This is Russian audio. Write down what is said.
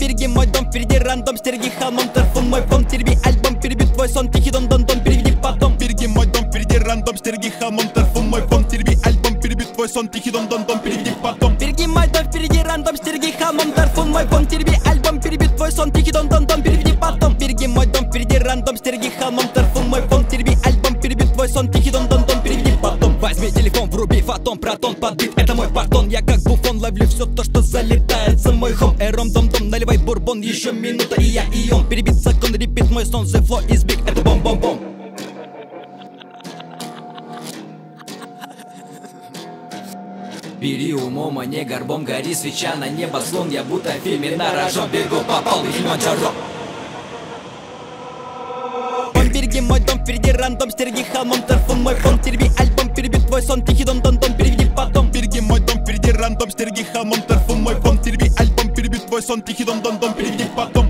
береги мой дом, впереди рандом, стереги холмом, тарфун мой фон, терби альбом, переби твой сон, тихий дон-дон-дон, переведи потом. Береги мой дом, впереди рандом, стереги холмом, тарфун мой фон, терби альбом, переби твой сон, тихий дон-дон-дон, переведи потом. Береги мой дом, впереди рандом, стереги холмом, тарфун мой фон, терби альбом, переби твой сон, тихий дон-дон-дон, переведи потом. Береги мой дом, впереди рандом, стереги холмом, тарфун мой фон, терби альбом, переби твой сон, тихий дон-дон-дон, переведи потом. Возьми телефон, вруби фотон, протон, подбит, это мой пардон. Я как буфон ловлю все то, что залетает за мой хом. Эром, дом-дом, наливай бурбон, еще минута и я и он. Перебит закон, репит мой сон, the flow is big, это бом-бом-бом. Бери умом, а не горбом, гори свеча на небо, слон. Я будто в фильме на рожон бегу по полу Килиманджаро. Береги мой дом, впереди рандом, стереги холмом, тарфун мой фон, терби альбом, переби твой сон, тихий дон-дон-дон, переведи потом. Береги мой дом, впереди рандом, стереги холмом, тарфун мой фон, терби альбом, переби твой сон, тихий дон-дон-дон, переведи потом.